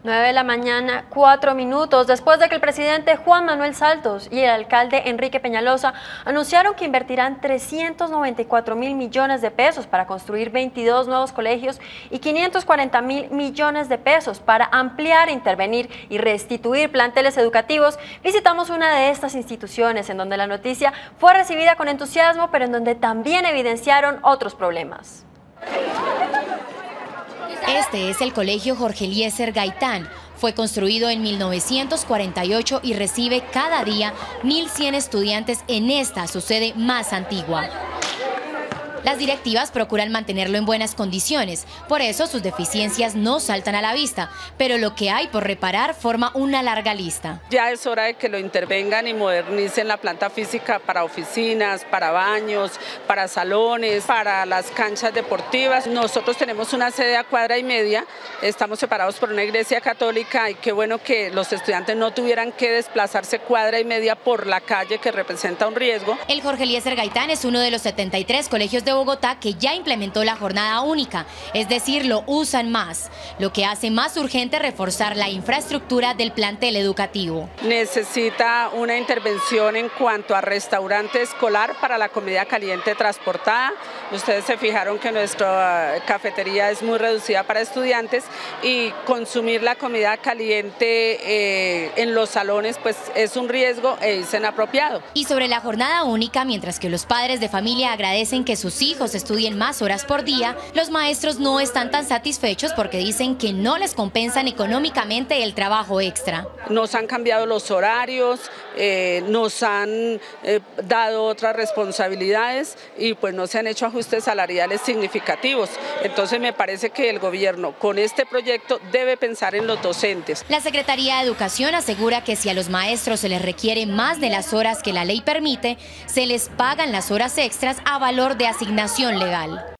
9 de la mañana, 4 minutos, después de que el presidente Juan Manuel Santos y el alcalde Enrique Peñalosa anunciaron que invertirán 394.000 millones de pesos para construir 22 nuevos colegios y 540.000 millones de pesos para ampliar, intervenir y restituir planteles educativos, visitamos una de estas instituciones en donde la noticia fue recibida con entusiasmo, pero en donde también evidenciaron otros problemas. Este es el Colegio Jorge Eliezer Gaitán. Fue construido en 1948 y recibe cada día 1.100 estudiantes en esta, su sede más antigua. Las directivas procuran mantenerlo en buenas condiciones, por eso sus deficiencias no saltan a la vista, pero lo que hay por reparar forma una larga lista. Ya es hora de que lo intervengan y modernicen la planta física para oficinas, para baños, para salones, para las canchas deportivas. Nosotros tenemos una sede a 1,5 cuadras, estamos separados por una iglesia católica y qué bueno que los estudiantes no tuvieran que desplazarse 1,5 cuadras por la calle, que representa un riesgo. El Jorge Eliezer Gaitán es uno de los 73 colegios de Bogotá que ya implementó la jornada única, es decir, lo usan más, lo que hace más urgente reforzar la infraestructura del plantel educativo. Necesita una intervención en cuanto a restaurante escolar para la comida caliente transportada. Ustedes se fijaron que nuestra cafetería es muy reducida para estudiantes y consumir la comida caliente en los salones pues es un riesgo e es inapropiado. Y sobre la jornada única, mientras que los padres de familia agradecen que sus hijos estudien más horas por día, los maestros no están tan satisfechos porque dicen que no les compensan económicamente el trabajo extra. Nos han cambiado los horarios, nos han dado otras responsabilidades y pues no se han hecho ajustes salariales significativos. Entonces me parece que el gobierno con este proyecto debe pensar en los docentes. La Secretaría de Educación asegura que si a los maestros se les requiere más de las horas que la ley permite, se les pagan las horas extras a valor de asignación legal.